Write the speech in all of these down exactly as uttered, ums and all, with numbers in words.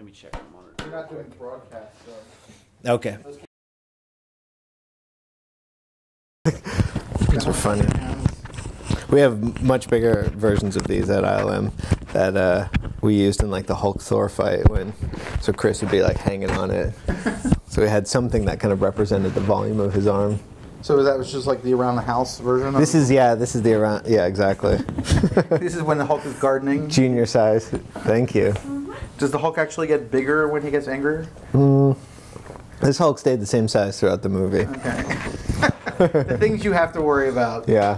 Let me check the monitor. You're not doing broadcast, so. Okay. These are funny. We have much bigger versions of these at I L M that uh, we used in like the Hulk Thor fight when, so Chris would be like hanging on it. So we had something that kind of represented the volume of his arm. So that was just like the around the house version? This is, yeah, this is the around, yeah, exactly. This is when the Hulk is gardening? Junior size, thank you. Does the Hulk actually get bigger when he gets angry? Mm, this Hulk stayed the same size throughout the movie. Okay. The things you have to worry about. Yeah.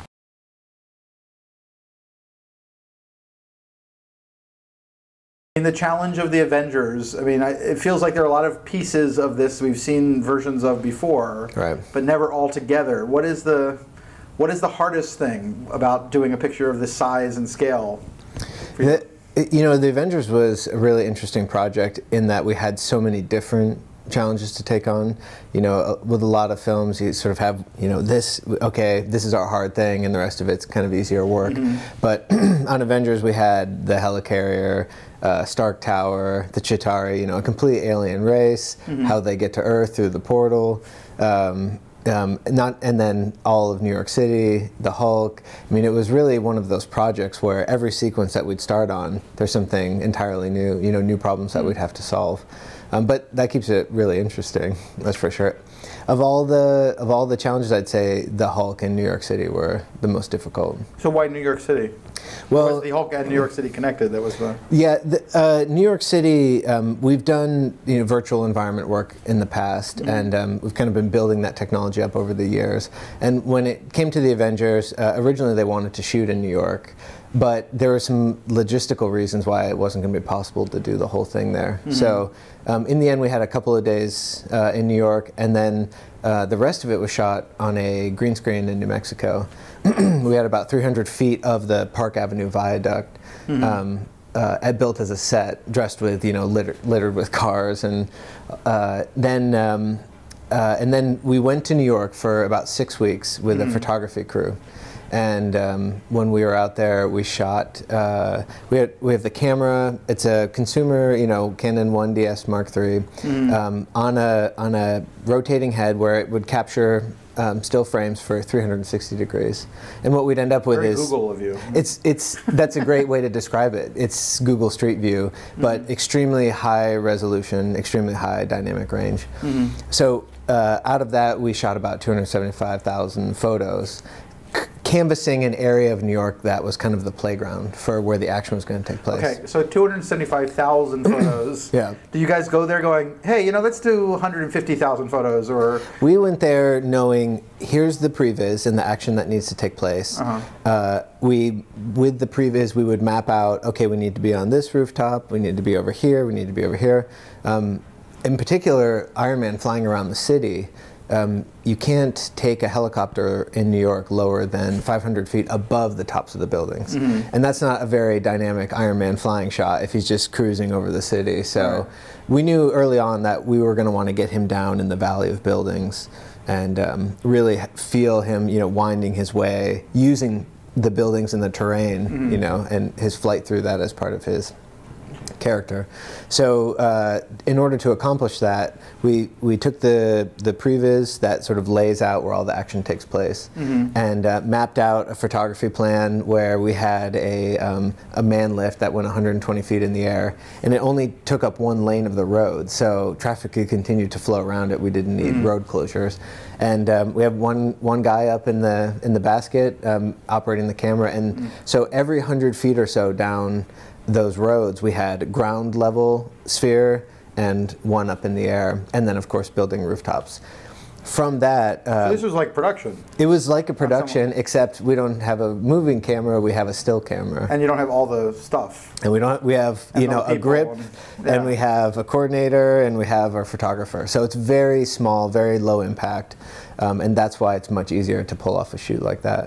In the challenge of the Avengers, I mean, I, it feels like there are a lot of pieces of this we've seen versions of before, right, but never all together. What is the, what is the hardest thing about doing a picture of this size and scale? For you? The, you know, the Avengers was a really interesting project in that we had so many different challenges to take on. You know, with a lot of films, you sort of have, you know, this, okay, this is our hard thing, and the rest of it's kind of easier work. Mm-hmm. But on Avengers, we had the helicarrier, uh, Stark Tower, the Chitauri, you know, a complete alien race, mm-hmm. how they get to Earth through the portal, um, um, not, and then all of New York City, the Hulk. I mean, it was really one of those projects where every sequence that we'd start on, there's something entirely new, you know, new problems that we'd have to solve. Um, but that keeps it really interesting, that's for sure. Of all the of all the challenges, I'd say the Hulk and New York City were the most difficult. So why New York City? Well, was the Hulk and New York City connected? That was the yeah. The, uh, New York City. Um, we've done you know virtual environment work in the past, mm-hmm. and um, we've kind of been building that technology up over the years. And when it came to the Avengers, uh, originally they wanted to shoot in New York. But there were some logistical reasons why it wasn't going to be possible to do the whole thing there. Mm-hmm. So um, in the end, we had a couple of days uh, in New York, and then uh, the rest of it was shot on a green screen in New Mexico. We had about three hundred feet of the Park Avenue Viaduct mm-hmm. um, uh, built as a set, dressed with, you know, litter, littered with cars. And uh, then um, uh, and then we went to New York for about six weeks with mm-hmm. a photography crew. And um, when we were out there, we shot. Uh, we had we have the camera. It's a consumer, you know, Canon one D S Mark three mm. um, on a on a rotating head where it would capture um, still frames for three hundred sixty degrees. And what we'd end up with Very is Google of you. It's it's that's a great way to describe it. It's Google Street View, but mm-hmm. extremely high resolution, extremely high dynamic range. Mm-hmm. So uh, out of that, we shot about two hundred seventy-five thousand photos. Canvassing an area of New York that was kind of the playground for where the action was going to take place. Okay, so two hundred seventy-five thousand photos. Yeah. Do you guys go there going, hey, you know, let's do one hundred fifty thousand photos, or? We went there knowing, here's the previs and the action that needs to take place. Uh-huh. uh, we, with the previs, we would map out, okay, we need to be on this rooftop, we need to be over here, we need to be over here. Um, in particular, Iron Man flying around the city, Um, you can't take a helicopter in New York lower than five hundred feet above the tops of the buildings. Mm-hmm. And that's not a very dynamic Iron Man flying shot if he's just cruising over the city. So right. we knew early on that we were going to want to get him down in the valley of buildings and um, really feel him, you know, winding his way, using the buildings and the terrain, mm-hmm. you know, and his flight through that as part of his character. So uh, in order to accomplish that, we, we took the, the previs that sort of lays out where all the action takes place mm-hmm. and uh, mapped out a photography plan where we had a, um, a man lift that went one hundred twenty feet in the air, and it only took up one lane of the road, so traffic could continue to flow around it. We didn't need mm-hmm. road closures. And um, we have one, one guy up in the, in the basket um, operating the camera, and mm-hmm. so every one hundred feet or so down those roads, we had ground level sphere and one up in the air, and then of course building rooftops. From that, uh, so this was like production. It was like a production, except we don't have a moving camera; we have a still camera. And you don't have all the stuff. And we don't. We have and you know a grip, and, yeah. and we have a coordinator, and we have our photographer. So it's very small, very low impact, um, and that's why it's much easier to pull off a shoot like that.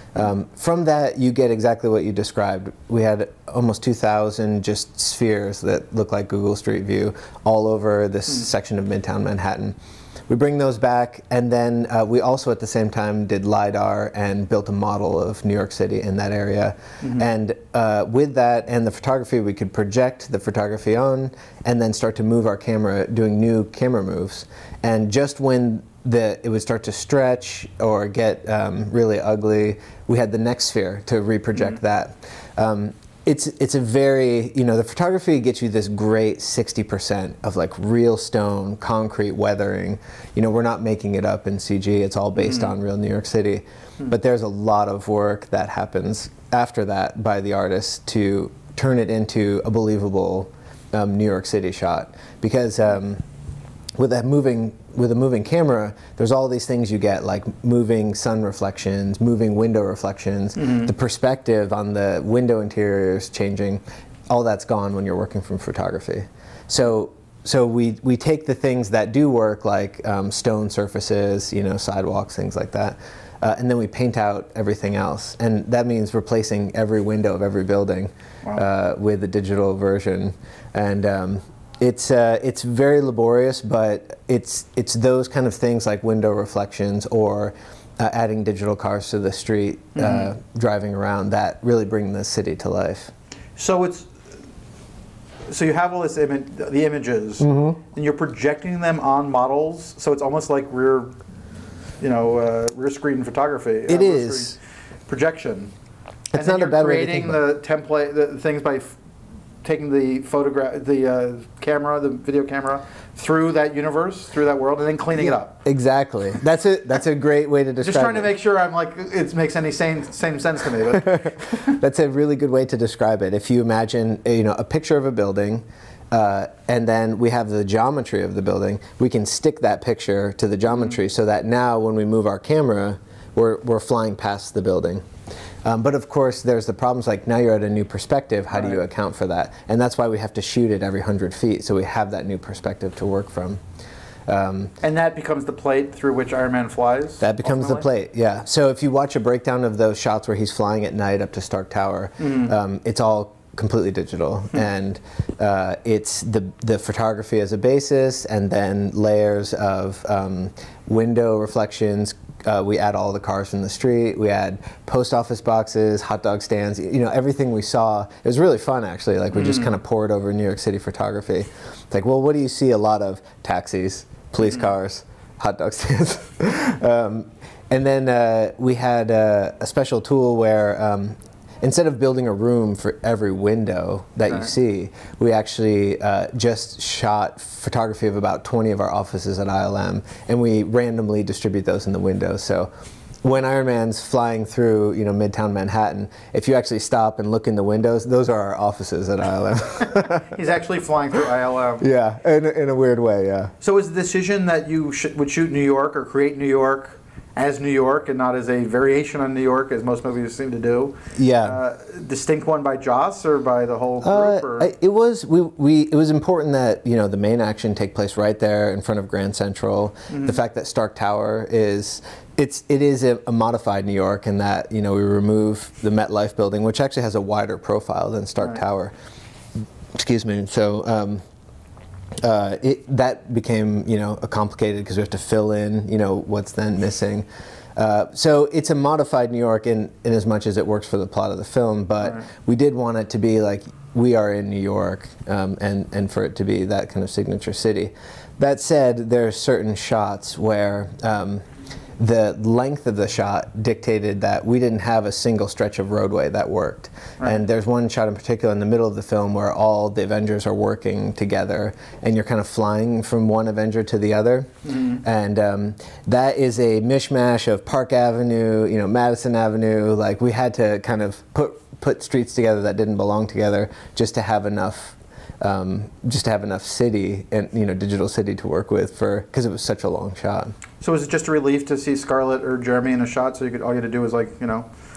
Um, from that, you get exactly what you described. We had almost two thousand just spheres that look like Google Street View all over this mm. section of Midtown Manhattan. We bring those back, and then uh, we also at the same time did LiDAR and built a model of New York City in that area. Mm-hmm. And uh, with that and the photography, we could project the photography on and then start to move our camera, doing new camera moves. And just when the, it would start to stretch or get um, really ugly, we had the next sphere to reproject mm-hmm. that. Um, It's, it's a very, you know, the photography gets you this great sixty percent of like real stone, concrete weathering. You know, we're not making it up in C G, it's all based mm. on real New York City. Mm. But there's a lot of work that happens after that by the artist to turn it into a believable um, New York City shot. Because um, with that moving, with a moving camera, there's all these things you get, like moving sun reflections, moving window reflections, mm-hmm. the perspective on the window interiors changing. All that's gone when you're working from photography. So, so we we take the things that do work, like um, stone surfaces, you know, sidewalks, things like that, uh, and then we paint out everything else. And that means replacing every window of every building wow. uh, with a digital version. And um, It's uh, it's very laborious, but it's it's those kind of things like window reflections or uh, adding digital cars to the street, mm-hmm. uh, driving around, that really bring the city to life. So it's so you have all this image, the images, mm-hmm. and you're projecting them on models. So it's almost like rear, you know, uh, rear screen photography. It uh, is projection. It's and not then a bad way to creating think about the template, the things by f taking the photograph, the uh, camera, the video camera, through that universe, through that world, and then cleaning yeah, it up. Exactly. That's a that's a great way to describe it. Just trying it. to make sure I'm like it makes any same same sense to me. But. That's a really good way to describe it. If you imagine, you know, a picture of a building, uh, and then we have the geometry of the building, we can stick that picture to the geometry, mm-hmm. so that now when we move our camera, we're we're flying past the building. Um, but of course, there's the problems like now you're at a new perspective. How right. do you account for that? And that's why we have to shoot it every hundred feet, so we have that new perspective to work from. Um, and that becomes the plate through which Iron Man flies? That becomes ultimately? the plate, yeah. So if you watch a breakdown of those shots where he's flying at night up to Stark Tower, mm-hmm. um, it's all completely digital. Mm-hmm. And uh, it's the, the photography as a basis, and then layers of um, window reflections. Uh, we add all the cars from the street. We add post office boxes, hot dog stands. You know, everything we saw. It was really fun, actually. Like we mm. just kind of poured over New York City photography. It's like, well, what do you see a lot of? Taxis, police mm. cars, hot dog stands. um, and then uh, we had uh, a special tool where um, instead of building a room for every window that right. you see, we actually uh, just shot photography of about twenty of our offices at I L M, and we randomly distribute those in the windows. So when Iron Man's flying through, you know, Midtown Manhattan, if you actually stop and look in the windows, those are our offices at I L M. He's actually flying through I L M. Yeah, in, in a weird way, yeah. So is the decision that you sh would shoot New York or create New York as New York and not as a variation on New York, as most movies seem to do? Yeah. Uh, distinct one by Joss or by the whole group? Uh, or? It was we, we it was important that, you know, the main action take place right there in front of Grand Central. Mm-hmm. The fact that Stark Tower is it's it is a, a modified New York, in that, you know, we remove the MetLife building, which actually has a wider profile than Stark right. Tower. Excuse me. So. Um, Uh, it, that became, you know, complicated because we have to fill in, you know, what's then missing. Uh, so it's a modified New York in, in as much as it works for the plot of the film, but right. we did want it to be like we are in New York, um, and, and for it to be that kind of signature city. That said, there are certain shots where um, the length of the shot dictated that we didn't have a single stretch of roadway that worked. Right. And there's one shot in particular in the middle of the film where all the Avengers are working together, and you're kind of flying from one Avenger to the other. Mm-hmm. And um, that is a mishmash of Park Avenue, you know, Madison Avenue. Like, we had to kind of put put streets together that didn't belong together just to have enough Um, just to have enough city and, you know, digital city to work with, for because it was such a long shot. So was it just a relief to see Scarlett or Jeremy in a shot? So you could all you had to do was, like, you know,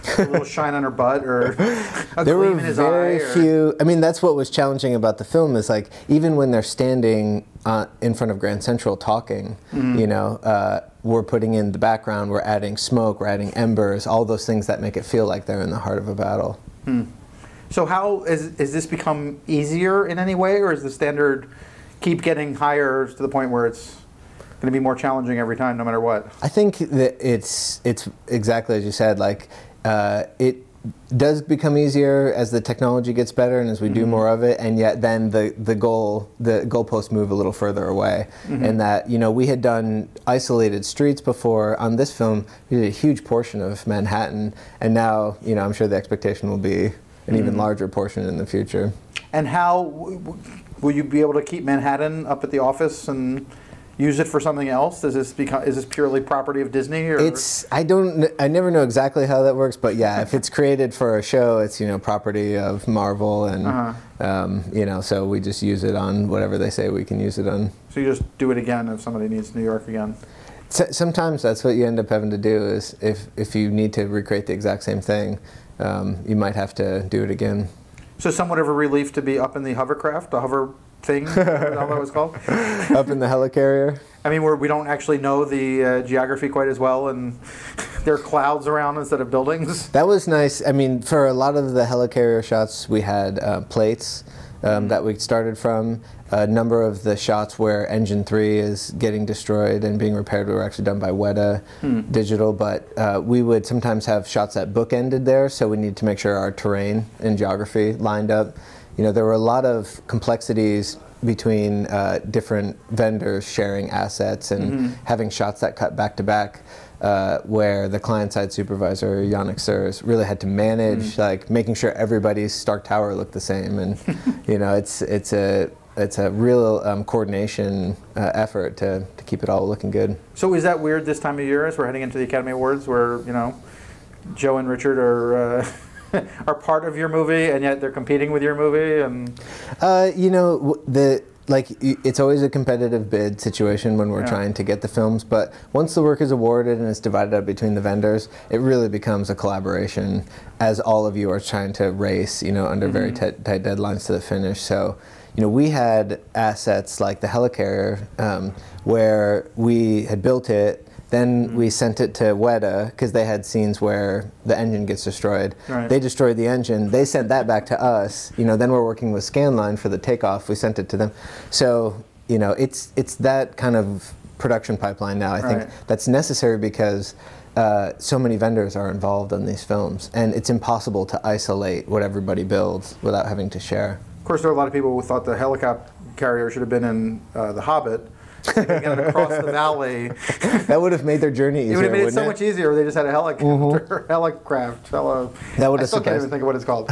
a little shine on her butt or a there gleam were in his very eye? Or... few. I mean, that's what was challenging about the film is like even when they're standing uh, in front of Grand Central talking, mm-hmm. you know, uh, we're putting in the background, we're adding smoke, we're adding embers, all those things that make it feel like they're in the heart of a battle. Hmm. So how is is this become easier in any way, or is the standard keep getting higher to the point where it's going to be more challenging every time, no matter what? I think that it's it's exactly as you said. Like uh, it does become easier as the technology gets better and as we mm-hmm. do more of it, and yet then the the goal the goalposts move a little further away. Mm-hmm. And that you know we had done isolated streets before. On this film, we did a huge portion of Manhattan, and now you know I'm sure the expectation will be an even mm-hmm. larger portion in the future. And how w- w- will you be able to keep Manhattan up at the office and use it for something else? Does this become is this purely property of Disney? Or? It's I don't I never know exactly how that works, but yeah, if it's created for a show, it's you know property of Marvel, and uh-huh. um, you know so we just use it on whatever they say we can use it on. So you just do it again if somebody needs New York again. So, sometimes that's what you end up having to do is if if you need to recreate the exact same thing. Um, you might have to do it again. So somewhat of a relief to be up in the hovercraft, the hover thing, whatever that was called? Up in the helicarrier? I mean, where we don't actually know the uh, geography quite as well, and there are clouds around instead of buildings. That was nice. I mean, for a lot of the helicarrier shots, we had uh, plates um, mm-hmm. that we started from. A number of the shots where Engine three is getting destroyed and being repaired were actually done by Weta hmm. Digital, but uh, we would sometimes have shots that bookended there, so we need to make sure our terrain and geography lined up. You know, there were a lot of complexities between uh, different vendors sharing assets and mm-hmm. having shots that cut back to back. Uh, where the client-side supervisor, Yannick Surs, really had to manage, mm. like making sure everybody's Stark Tower looked the same, and you know, it's it's a it's a real um, coordination uh, effort to to keep it all looking good. So is that weird this time of year as we're heading into the Academy Awards, where you know, Joe and Richard are uh, are part of your movie, and yet they're competing with your movie, and uh, you know the. Like, it's always a competitive bid situation when we're yeah. trying to get the films, but once the work is awarded and it's divided up between the vendors, it really becomes a collaboration as all of you are trying to race, you know, under mm-hmm. very tight, tight deadlines to the finish. So, you know, we had assets like the helicarrier um, where we had built it. Then mm-hmm. we sent it to Weta because they had scenes where the engine gets destroyed. Right. They destroyed the engine. They sent that back to us. You know, then we're working with Scanline for the takeoff. We sent it to them. So, you know, it's it's that kind of production pipeline now. I right. think that's necessary because uh, so many vendors are involved on these films, and it's impossible to isolate what everybody builds without having to share. Of course, there are a lot of people who thought the helicopter carrier should have been in uh, The Hobbit. They could get it across the valley. That would have made their journey easier. It would have made it so it? much easier if they just had a helicopter, mm-hmm. helicraft. Heli- that would have I still can't even think of what it's called.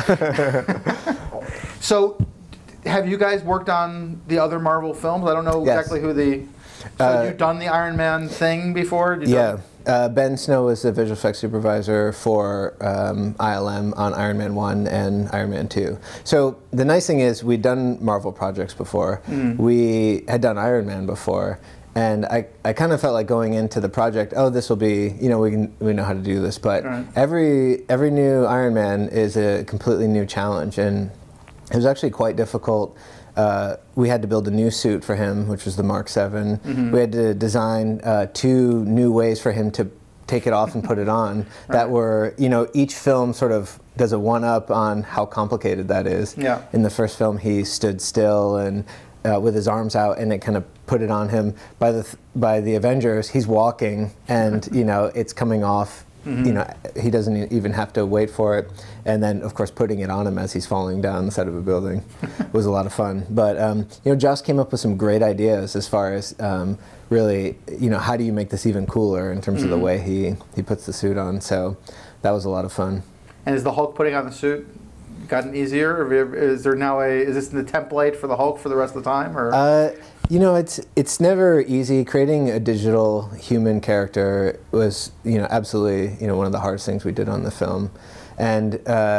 So, have you guys worked on the other Marvel films? I don't know yes. exactly who the. So uh, you've done the Iron Man thing before? Did yeah. Uh, Ben Snow was the visual effects supervisor for um, I L M on Iron Man one and Iron Man two. So the nice thing is we'd done Marvel projects before. Mm. We had done Iron Man before. And I, I kind of felt like going into the project, oh, this will be, you know, we can, we know how to do this. But right. every every new Iron Man is a completely new challenge. And it was actually quite difficult. Uh, we had to build a new suit for him, which was the Mark seven. Mm-hmm. We had to design uh, two new ways for him to take it off and put it on right. that were, you know, each film sort of does a one-up on how complicated that is. Yeah. In the first film, he stood still and uh, with his arms out, and it kind of put it on him. By the, th- by the Avengers, he's walking, and, you know, it's coming off. Mm-hmm. You know, he doesn't even have to wait for it. And then, of course, putting it on him as he's falling down the side of a building was a lot of fun. But, um, you know, Joss came up with some great ideas as far as um, really, you know, how do you make this even cooler in terms mm-hmm. of the way he, he puts the suit on. So that was a lot of fun. And is the Hulk putting on the suit gotten easier? Or is there now a, is this the template for the Hulk for the rest of the time? Or? Uh, You know, it's it's never easy. Creating a digital human character was, you know, absolutely, you know, one of the hardest things we did on the film. And uh,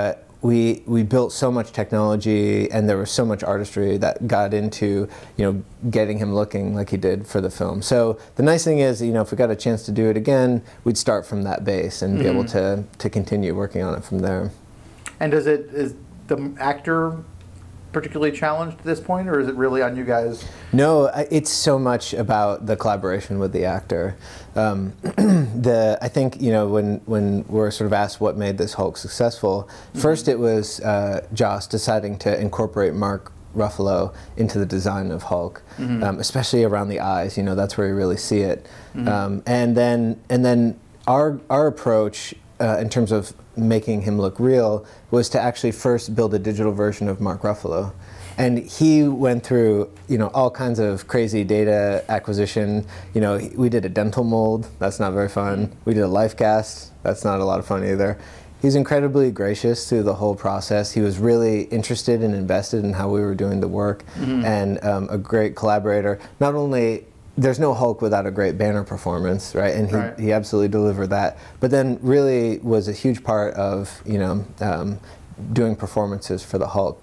we we built so much technology, and there was so much artistry that got into, you know, getting him looking like he did for the film. So the nice thing is, you know, if we got a chance to do it again, we'd start from that base and mm-hmm. be able to to continue working on it from there. And does it is the actor particularly challenged at this point, or is it really on you guys? No, it's so much about the collaboration with the actor. Um, the I think, you know, when when we're sort of asked what made this Hulk successful, mm-hmm. first it was uh, Joss deciding to incorporate Mark Ruffalo into the design of Hulk, mm-hmm. um, especially around the eyes. You know, that's where you really see it. Mm-hmm. um, and then and then our our approach uh, in terms of making him look real was to actually first build a digital version of Mark Ruffalo. And he went through, you know, all kinds of crazy data acquisition. You know, we did a dental mold. That's not very fun. We did a life cast. That's not a lot of fun either. He's incredibly gracious through the whole process. He was really interested and invested in how we were doing the work, mm-hmm. and um, a great collaborator. Not only, there's no Hulk without a great Banner performance, right? And he, right. he absolutely delivered that. But then really was a huge part of, you know, um, doing performances for the Hulk.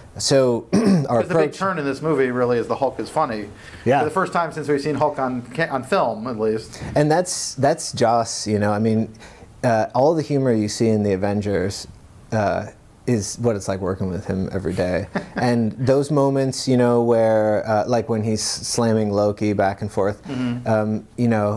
So our approach, the big turn in this movie really is the Hulk is funny. Yeah. For the first time since we've seen Hulk on on film, at least. And that's that's Joss. You know, I mean, uh, all the humor you see in the Avengers uh, is what it's like working with him every day. And those moments, you know, where uh, like when he's slamming Loki back and forth, mm-hmm. um, you know,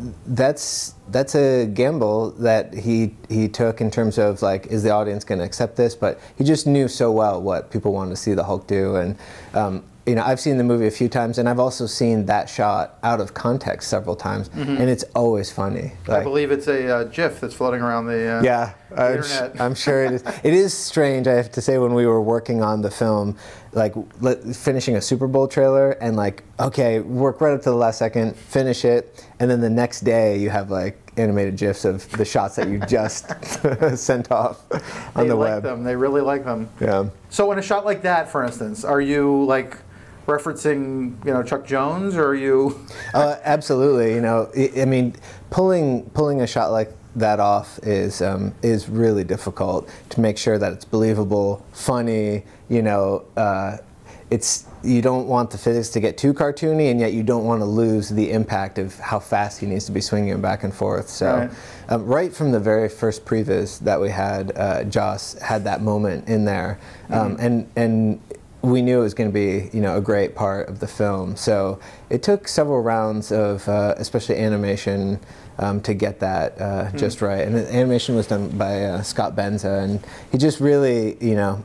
that's that's a gamble that he he took in terms of like, is the audience going to accept this? But he just knew so well what people wanted to see the Hulk do. And um, you know, I've seen the movie a few times, and I've also seen that shot out of context several times, mm-hmm. and it's always funny. Like, I believe it's a uh, GIF that's floating around the, uh, yeah, the I'm internet. Sh I'm sure it is. It is strange, I have to say, when we were working on the film, like let, finishing a Super Bowl trailer, and like, okay, work right up to the last second, finish it, and then the next day you have like animated GIFs of the shots that you just sent off on they the like web. Them. They really like them. Yeah. So in a shot like that, for instance, are you like referencing, you know, Chuck Jones, or are you? uh, absolutely. You know, I, I mean, pulling pulling a shot like that off is um, is really difficult to make sure that it's believable, funny. You know, uh, it's you don't want the physics to get too cartoony, and yet you don't want to lose the impact of how fast he needs to be swinging back and forth. So, right, um, right from the very first previs that we had, uh, Joss had that moment in there, um, mm-hmm. and and. we knew it was going to be, you know, a great part of the film. So it took several rounds of, uh, especially animation, um, to get that uh, mm. just right. And the animation was done by uh, Scott Benza, and he just really, you know,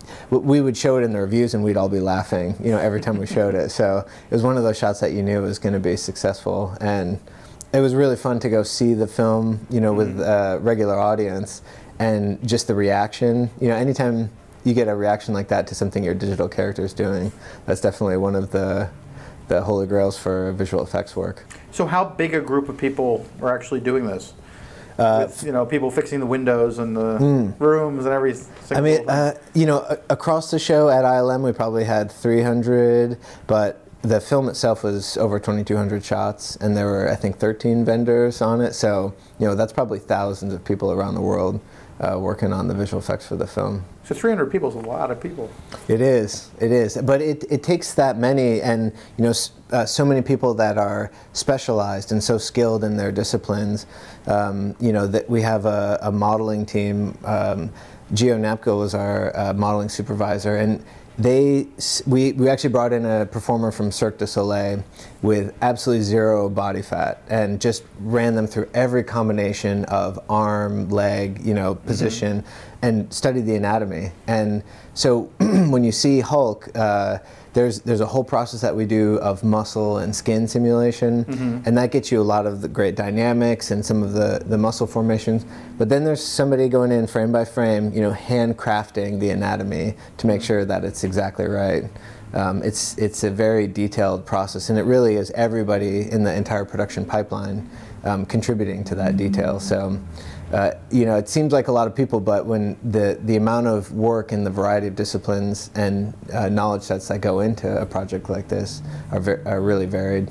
we would show it in the reviews and we'd all be laughing, you know, every time we showed it. So it was one of those shots that you knew was going to be successful. And it was really fun to go see the film, you know, mm. with a regular audience, and just the reaction. You know, anytime you get a reaction like that to something your digital character is doing, that's definitely one of the the holy grails for visual effects work. So how big a group of people are actually doing this? Uh, With, you know, people fixing the windows and the mm. rooms and every I mean, uh, you know, a across the show at I L M we probably had three hundred, but the film itself was over twenty-two hundred shots, and there were, I think, thirteen vendors on it. So, you know, that's probably thousands of people around the world uh, working on the visual effects for the film. So three hundred people is a lot of people. It is, it is. But it, it takes that many, and you know, uh, so many people that are specialized and so skilled in their disciplines. Um, you know, that we have a, a modeling team. Um, Gio Napko was our uh, modeling supervisor, and they we, we actually brought in a performer from Cirque du Soleil with absolutely zero body fat, and just ran them through every combination of arm, leg, you know, position, mm-hmm. and studied the anatomy. And so when you see Hulk, uh, there's there's a whole process that we do of muscle and skin simulation, mm-hmm. and that gets you a lot of the great dynamics and some of the the muscle formations. But then there's somebody going in frame by frame, you know, handcrafting the anatomy to make sure that it's exactly right. Um, it's it's a very detailed process, and it really is everybody in the entire production pipeline um, contributing to that detail. So. Uh, you know, it seems like a lot of people, but when the, the amount of work and the variety of disciplines and uh, knowledge sets that go into a project like this are, ver are really varied.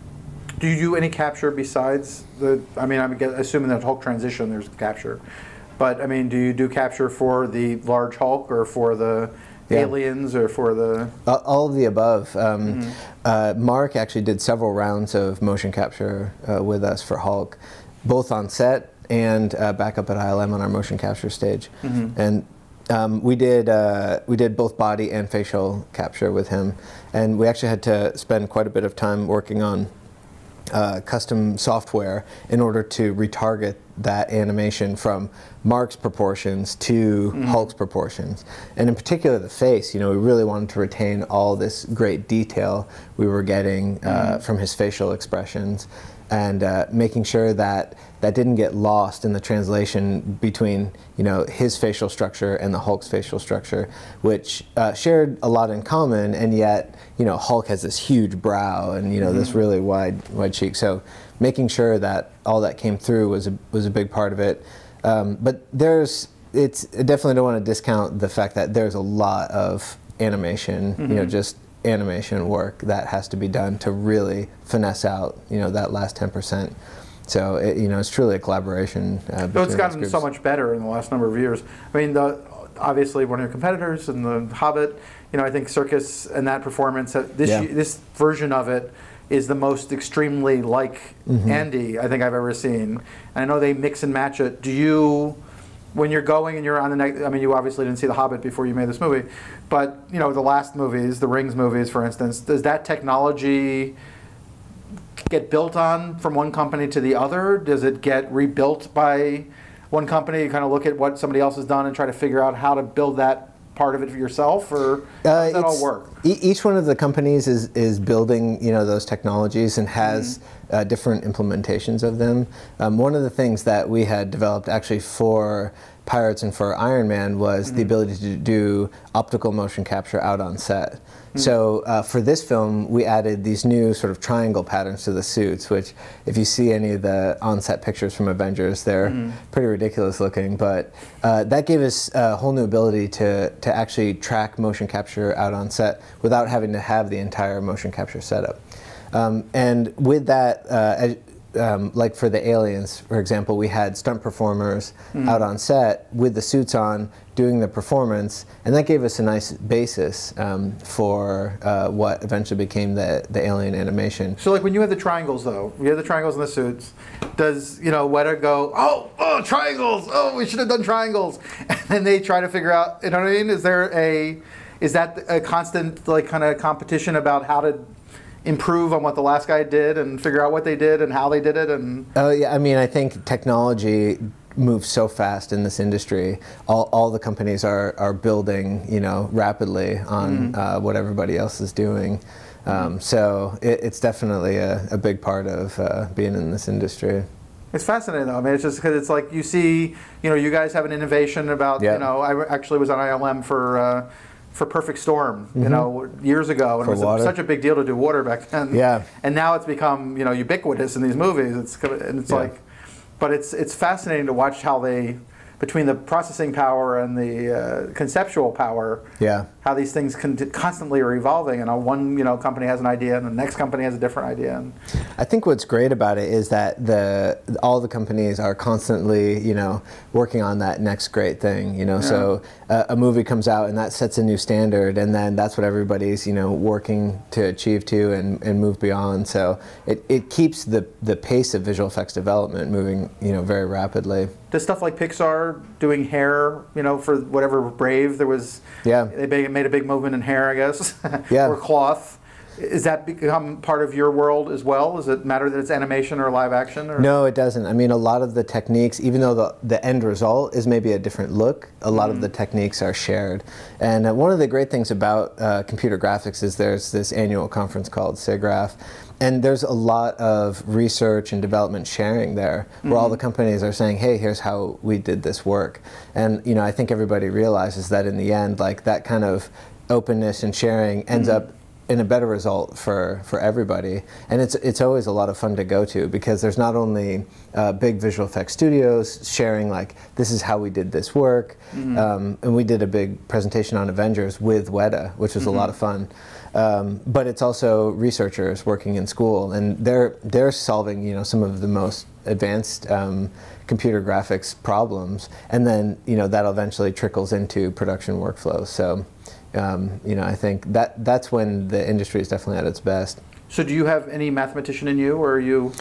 Do you do any capture besides the, I mean, I'm assuming that Hulk transition, there's capture. But I mean, do you do capture for the large Hulk or for the yeah. aliens or for the... Uh, all of the above. Um, mm-hmm. uh, Mark actually did several rounds of motion capture uh, with us for Hulk, both on set and uh, back up at I L M on our motion capture stage. Mm-hmm. And um, we did uh, we did both body and facial capture with him, and we actually had to spend quite a bit of time working on Uh, custom software in order to retarget that animation from Mark's proportions to mm-hmm. Hulk's proportions. And in particular the face, you know, we really wanted to retain all this great detail we were getting uh, mm-hmm. from his facial expressions, and uh, making sure that that didn't get lost in the translation between, you know, his facial structure and the Hulk's facial structure, which uh, shared a lot in common, and yet, you know, Hulk has this huge brow and, you know, mm-hmm. this really wide wide cheek. So making sure that all that came through was a, was a big part of it. Um, but there's, it's, I definitely don't want to discount the fact that there's a lot of animation, mm-hmm. you know, just animation work that has to be done to really finesse out, you know, that last ten percent. So, it, you know, it's truly a collaboration. Uh, so it's gotten so much better in the last number of years. I mean, the, obviously one of your competitors in the Hobbit, you know, I think Circus and that performance, uh, this yeah. this version of it is the most extremely like mm-hmm. Andy I think I've ever seen. And I know they mix and match it. Do you, when you're going and you're on the next, I mean, you obviously didn't see The Hobbit before you made this movie, but, you know, the last movies, the Rings movies, for instance, does that technology get built on from one company to the other? Does it get rebuilt by one company? You kind of look at what somebody else has done and try to figure out how to build that part of it for yourself, or how does that uh, all work? E each one of the companies is, is building, you know, those technologies and has mm-hmm. uh, different implementations of them. Um, one of the things that we had developed actually for Pirates and for Iron Man was mm-hmm. the ability to do optical motion capture out on set. Mm-hmm. So uh, for this film, we added these new sort of triangle patterns to the suits, which if you see any of the on-set pictures from Avengers, they're mm-hmm. pretty ridiculous looking. But uh, that gave us a whole new ability to, to actually track motion capture out on set without having to have the entire motion capture setup. Um, and with that, uh, as, Um, like for the aliens, for example, we had stunt performers mm. out on set with the suits on doing the performance, and that gave us a nice basis um, for uh, what eventually became the, the alien animation. So like when you had the triangles though, you had the triangles in the suits, does, you know, Weta go, oh, oh, triangles, oh, we should have done triangles, and then they try to figure out, you know what I mean? Is there a, is that a constant like kind of competition about how to improve on what the last guy did and figure out what they did and how they did it? And oh yeah, I mean, I think technology moves so fast in this industry. All, all the companies are, are building, you know, rapidly on mm-hmm. uh, what everybody else is doing. Um, so it, it's definitely a, a big part of uh, being in this industry. It's fascinating though. I mean, it's just because it's like you see, you know, you guys have an innovation about, yep. you know, I actually was on I L M for uh, for Perfect Storm, you mm-hmm. know, years ago, and for it was water. such a big deal to do water back then. Yeah. And now it's become, you know, ubiquitous in these movies. It's and it's yeah. like, but it's it's fascinating to watch how they, between the processing power and the uh, conceptual power, yeah, how these things con constantly are evolving. And one, you know, company has an idea, and the next company has a different idea. And I think what's great about it is that the all the companies are constantly, you know, working on that next great thing. You know, yeah. so uh, a movie comes out and that sets a new standard, and then that's what everybody's, you know, working to achieve to and, and move beyond. So it, it keeps the the pace of visual effects development moving, you know, very rapidly. Does stuff like Pixar doing hair, you know, for whatever Brave, there was, yeah, they made a big movement in hair, I guess, yeah. or cloth. Is that become part of your world as well? Does it matter that it's animation or live action? Or? No, it doesn't. I mean, a lot of the techniques, even though the, the end result is maybe a different look, a lot mm. of the techniques are shared. And uh, one of the great things about uh, computer graphics is there's this annual conference called SIGGRAPH. And there's a lot of research and development sharing there, where mm-hmm. all the companies are saying, hey, here's how we did this work. And, you know, I think everybody realizes that in the end, like, that kind of openness and sharing ends mm-hmm. up in a better result for, for everybody. And it's, it's always a lot of fun to go to, because there's not only uh, big visual effects studios sharing, like, this is how we did this work. Mm-hmm. um, and we did a big presentation on Avengers with Weta, which was mm-hmm. a lot of fun. Um, but it's also researchers working in school, and they're they're solving, you know, some of the most advanced um, computer graphics problems, and then you know that eventually trickles into production workflows. So um, you know I think that that's when the industry is definitely at its best. So do you have any mathematician in you, or are you?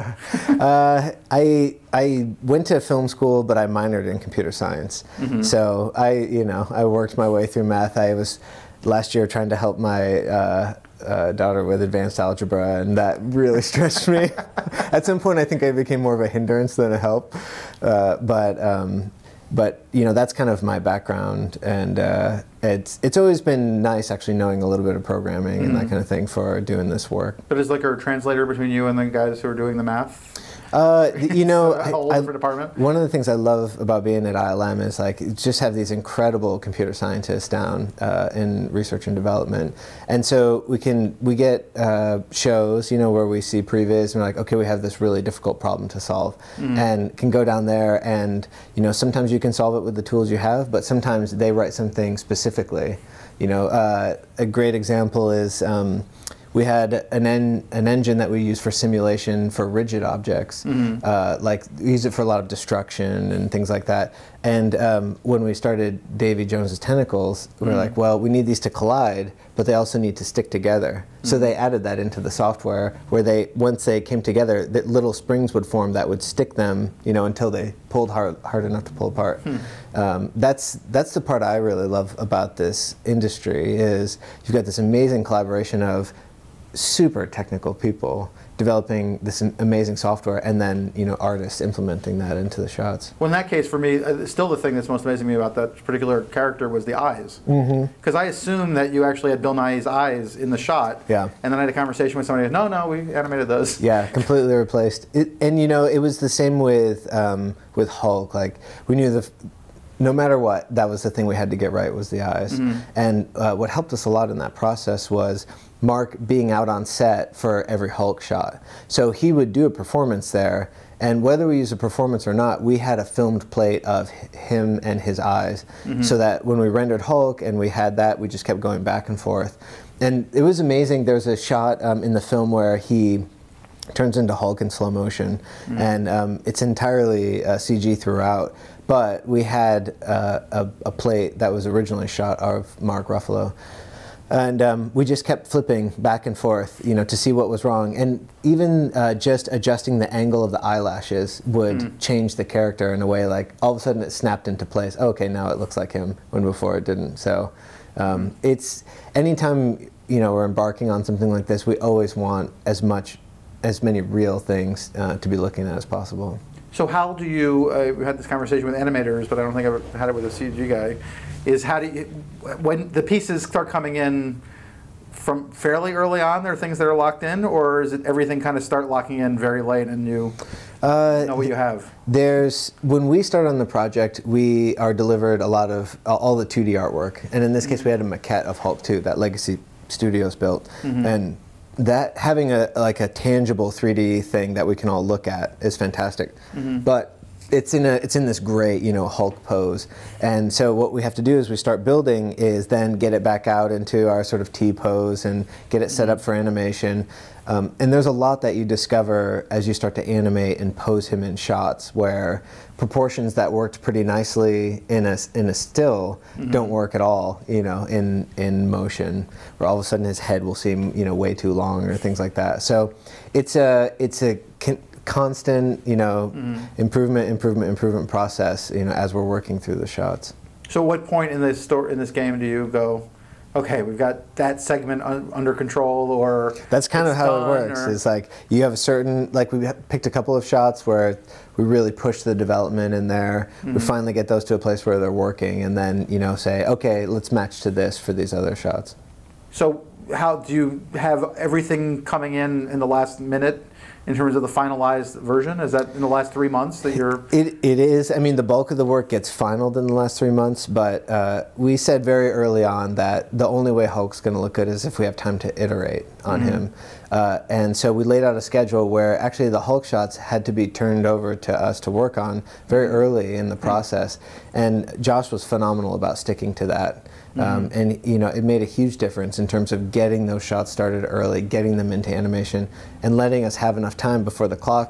uh, I I went to film school, but I minored in computer science. Mm-hmm. So I you know I worked my way through math. I was last year trying to help my uh, uh, daughter with advanced algebra, and that really stretched me. At some point, I think I became more of a hindrance than a help. Uh, but um, but you know that's kind of my background, and uh, it's it's always been nice actually knowing a little bit of programming mm-hmm. and that kind of thing for doing this work. But is like a translator between you and the guys who are doing the math? Uh, you know, a whole I, different department. One of the things I love about being at I L M is like just have these incredible computer scientists down uh, in research and development, and so we can we get uh, shows, you know, where we see previs and we're like, okay, we have this really difficult problem to solve, mm. and can go down there and you know sometimes you can solve it with the tools you have, but sometimes they write something specifically. You know, uh, a great example is. Um, We had an, en an engine that we use for simulation for rigid objects, mm-hmm. uh, like we use it for a lot of destruction and things like that. And um, when we started Davy Jones's Tentacles, we were mm-hmm. like, well, we need these to collide, but they also need to stick together. Mm-hmm. So they added that into the software, where they once they came together, that little springs would form that would stick them, you know, until they pulled hard, hard enough to pull apart. Hmm. Um, that's that's the part I really love about this industry is you've got this amazing collaboration of super technical people developing this amazing software, and then you know artists implementing that into the shots. Well, in that case, for me, uh, still the thing that's most amazing to me about that particular character was the eyes. Because mm-hmm. I assumed that you actually had Bill Nighy's eyes in the shot. Yeah. And then I had a conversation with somebody. No, no, we animated those. Yeah, completely replaced. It, and you know, it was the same with um, with Hulk. Like we knew the. No matter what, that was the thing we had to get right, was the eyes. Mm-hmm. And uh, what helped us a lot in that process was Mark being out on set for every Hulk shot. So he would do a performance there, and whether we use a performance or not, we had a filmed plate of him and his eyes, mm-hmm. so that when we rendered Hulk and we had that, we just kept going back and forth. And it was amazing. There's a shot um, in the film where he turns into Hulk in slow motion, mm-hmm. and um, it's entirely uh, C G throughout. But we had uh, a, a plate that was originally shot of Mark Ruffalo, and um, we just kept flipping back and forth, you know, to see what was wrong. And even uh, just adjusting the angle of the eyelashes would mm. change the character in a way. Like all of a sudden, it snapped into place. Oh, okay, now it looks like him, when before it didn't. So um, it's anytime you know we're embarking on something like this, we always want as much, as many real things uh, to be looking at as possible. So how do you, uh, we had this conversation with animators, but I don't think I've ever had it with a C G guy, is how do you, when the pieces start coming in from fairly early on, there are things that are locked in, or is it everything kind of start locking in very late and you uh, know what you have? There's, when we start on the project, we are delivered a lot of, uh, all the two D artwork. And in this mm-hmm. case, we had a maquette of Hulk two that Legacy Studios built. Mm-hmm. And that having a like a tangible three D thing that we can all look at is fantastic, mm-hmm. but it's in a it's in this great you know Hulk pose, and so what we have to do is we start building is then get it back out into our sort of T pose and get it set up for animation. Um, and there's a lot that you discover as you start to animate and pose him in shots where proportions that worked pretty nicely in a, in a still mm-hmm. don't work at all, you know, in, in motion, where all of a sudden his head will seem, you know, way too long or things like that. So it's a, it's a con constant, you know, mm-hmm. improvement, improvement, improvement process, you know, as we're working through the shots. So at what point in this story, in this game do you go, okay, we've got that segment un under control, or that's kind of how it works. Or it's like you have a certain, like we picked a couple of shots where we really push the development in there. Mm-hmm. We finally get those to a place where they're working, and then you know say, okay, let's match to this for these other shots. So how do you have everything coming in in the last minute? In terms of the finalized version, is that in the last three months that you're? It, it is. I mean, the bulk of the work gets finalized in the last three months, but uh, we said very early on that the only way Hulk's going to look good is if we have time to iterate on mm-hmm. him. Uh, and so we laid out a schedule where actually the Hulk shots had to be turned over to us to work on very early in the process. And Josh was phenomenal about sticking to that. Um, mm-hmm. And you know, it made a huge difference in terms of getting those shots started early, getting them into animation, and letting us have enough time before the clock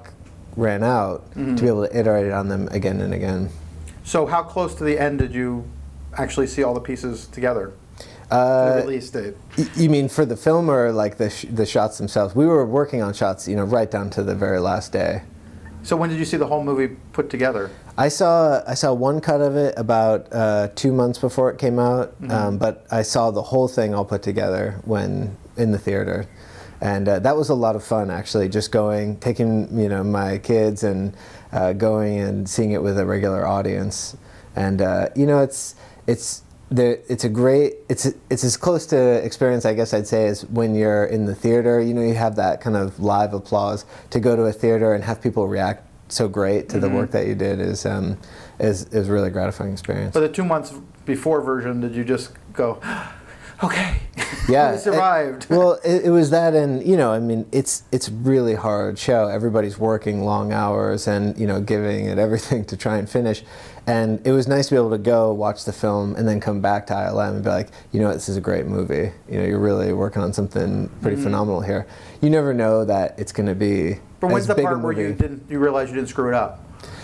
ran out, mm-hmm. to be able to iterate on them again and again. So how close to the end did you actually see all the pieces together? Uh, the release date. You mean for the film or like the sh the shots themselves? We were working on shots, you know, right down to the very last day. So when did you see the whole movie put together? I saw I saw one cut of it about uh, two months before it came out, mm-hmm. um, but I saw the whole thing all put together when in the theater, and uh, that was a lot of fun actually. Just going, taking you know my kids and uh, going and seeing it with a regular audience, and uh, you know it's it's. There, it's a great, it's it's as close to experience, I guess I'd say, as when you're in the theater. You know, you have that kind of live applause. To go to a theater and have people react so great to mm-hmm. the work that you did is um, is is a really gratifying experience. But the two months before version, did you just go, okay, yeah, we survived? It, well, it, it was that, and you know, I mean, it's it's really hard show. Everybody's working long hours and you know, giving it everything to try and finish. And it was nice to be able to go watch the film and then come back to I L M and be like, you know, this is a great movie. You know, you're really working on something pretty mm-hmm. phenomenal here. You never know that it's going to be. But when's as the big part a where movie. you didn't, you realized you didn't screw it up?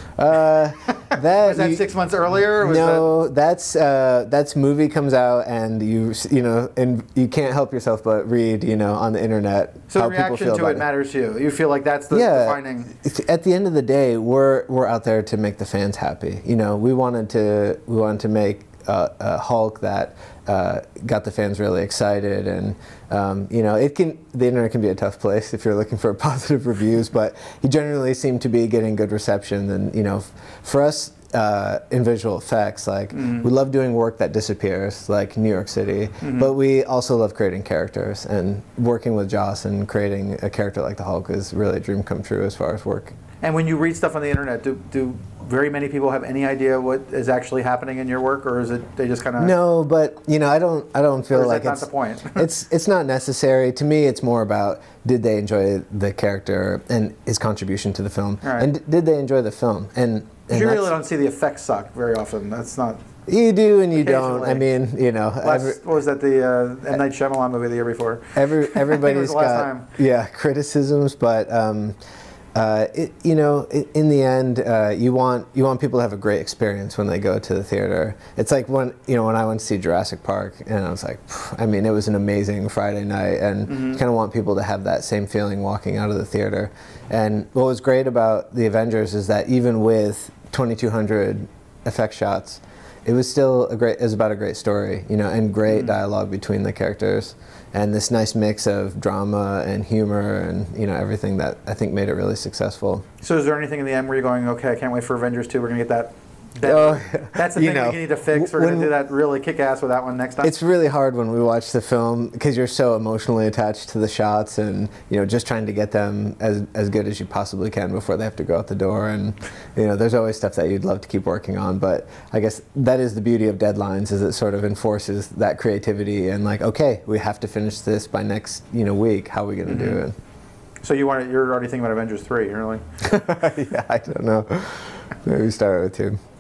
Uh, that was that you, six months earlier? Or was no, that... that's uh, that's movie comes out and you you know and you can't help yourself but read you know on the internet. So how the reaction people feel to about it matters to you. You feel like that's the yeah, defining. At the end of the day, we're we're out there to make the fans happy. You know, we wanted to we wanted to make uh, a Hulk that uh, got the fans really excited, and um, you know, it can the internet can be a tough place if you're looking for positive reviews, but he generally seemed to be getting good reception, and you know, for us. Uh, in visual effects, like mm-hmm. we love doing work that disappears, like New York City, mm-hmm. but we also love creating characters, and working with Joss and creating a character like the Hulk is really a dream come true as far as work. And when you read stuff on the internet, do, do very many people have any idea what is actually happening in your work, or is it they just kind of no? But you know, I don't, I don't feel or is like that it's not the point. it's it's not necessary to me. It's more about did they enjoy the character and his contribution to the film, right. and d did they enjoy the film and. And you really don't see the effects suck very often. That's not. You do and you don't. I mean, you know. Last, every, what was that? The uh, M. Night Shyamalan movie the year before. Every everybody's got time. yeah criticisms, but um, uh, it, you know, it, in the end, uh, you want you want people to have a great experience when they go to the theater. It's like when you know when I went to see Jurassic Park, and I was like, I mean, it was an amazing Friday night, and mm-hmm. you kind of want people to have that same feeling walking out of the theater. And what was great about the Avengers is that even with twenty-two hundred effect shots, it was still a great. It was about a great story, you know, and great mm-hmm. dialogue between the characters, and this nice mix of drama and humor, and you know everything that I think made it really successful. So, is there anything in the end where you're going, okay, I can't wait for Avengers two. We're gonna get that. that oh, that's the you thing know, we need to fix. We're when, gonna do that really kick ass with that one next time. It's really hard when we watch the film because you're so emotionally attached to the shots, and you know just trying to get them as as good as you possibly can before they have to go out the door. And you know there's always stuff that you'd love to keep working on, but I guess that is the beauty of deadlines, is it sort of enforces that creativity and like, okay, we have to finish this by next you know week. How are we going to mm-hmm. do it? So you want you're already thinking about Avengers three, really? Yeah, I don't know. Maybe start with two.